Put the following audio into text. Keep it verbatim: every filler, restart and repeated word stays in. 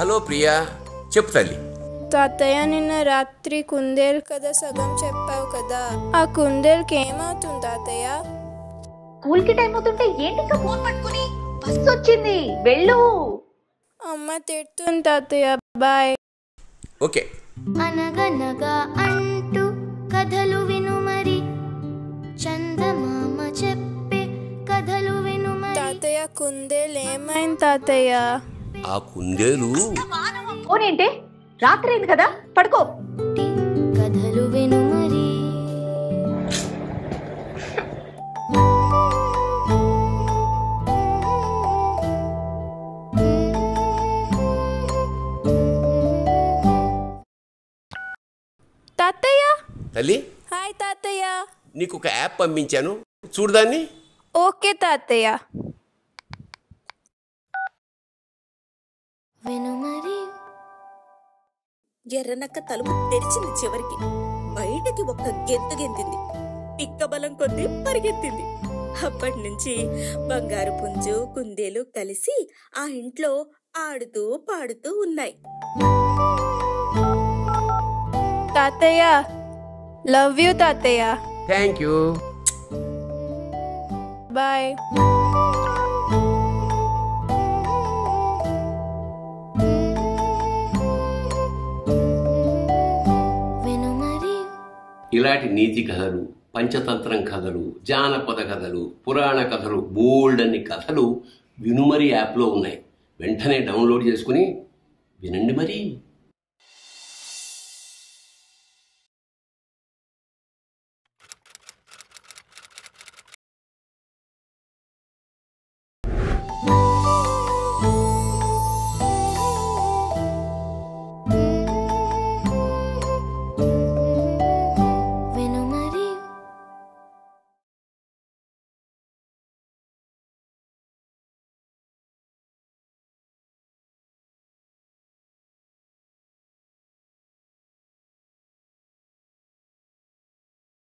Hello Priya, చెప్పు తల్లి. తాతయ్య, నిన్న రాత్రి కుందేలు కథ సగం చెప్పావు కదా, ఆ కుందేలుకి ఏమవుతుంది తాతయ్య? స్కూల్ కి టైం అవుతుంటే ఏంటి ఇంకా ఫోన్ పట్టుకుని? బస్ వచ్చింది, వెళ్ళు. అమ్మ తిడుతుంది తాతయ్య, బాయ్. ఓకే. అనగనగా అంటూ కథలు విను మరి, చందమామ చెప్పే కథలు విను మరి. తాతయ్య, కుందేలు ఏమైంది తాతయ్య? ఆ కుందేలు ఫోన్ ఏంటే? రాత్రి అయింది కదా, పడుకో. కథలు విను మరి. తాతయ్య. తల్లి, హాయ్ తాతయ్య. నీకు ఒక యాప్ పంపించాను, చూడదాన్ని. ఓకే తాతయ్య. విను మరి. ఎర్రనక్క తలుపు తెరిచింది. చివరికి బయటకి ఒక్క గెంతు గెంతింది. పిక్క బలం కొద్దీ పరిగెత్తింది. అప్పటి నుంచి బంగారు పుంజు, కుందేలు కలిసి ఆ ఇంట్లో ఆడుతూ పాడుతూ ఉన్నాయి. తాతయ్య, లవ్ యూ తాతయ్య. Thank you, bye. ఇలాంటి నీతి కథలు, పంచతంత్రం కథలు, జానపద కథలు, పురాణ కథలు, బోల్డ్ అన్ని కథలు వినుమరి యాప్లో ఉన్నాయి. వెంటనే డౌన్లోడ్ చేసుకుని వినండి మరి.